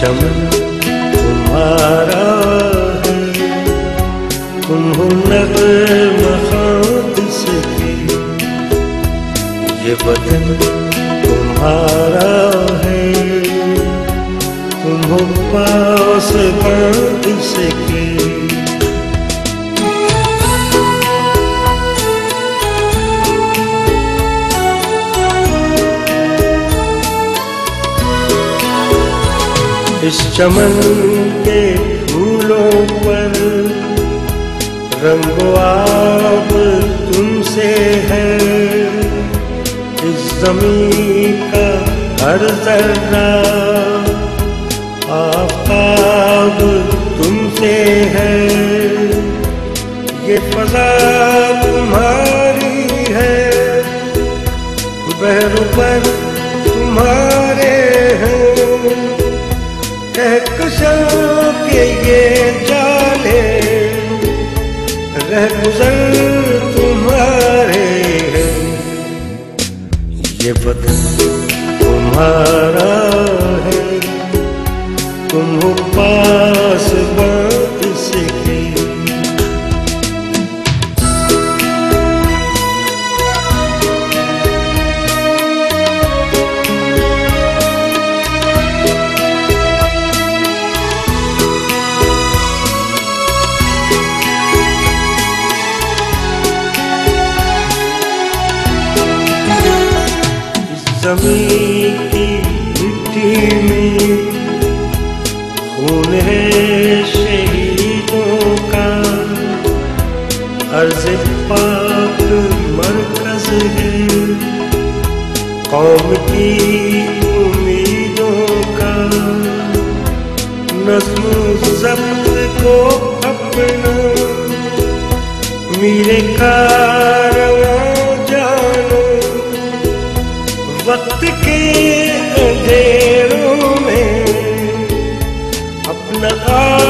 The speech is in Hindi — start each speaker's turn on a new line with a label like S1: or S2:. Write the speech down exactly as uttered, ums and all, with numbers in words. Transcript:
S1: चमन तुम्हारा है, तुम हो नग़्मा किसकी, ये बदन तुम्हारा है, तुम हो पास किसकी। इस चमन के फूलों पर रंगो आब तुमसे है, इस ज़मीं का हर ज़र्रा आफ़ताब तुमसे है, ये फ़ज़ा तुम्हारी है, बहरों पर तुम्हारे हैं, कहकशां के ये जाने रह गुज़र तुम्हारे हैं, ये बदन तुम्हारा है, तुम हो पास किसकी। ज़मीं की मिट्टी में खून है शहीदों का, अर्ज़ पाक मरकज़ है कौम की उम्मीदों का, नज़्म ज़ब्त को अपना मेरे कारवां जानो, वक्त के अंधेरों में अपना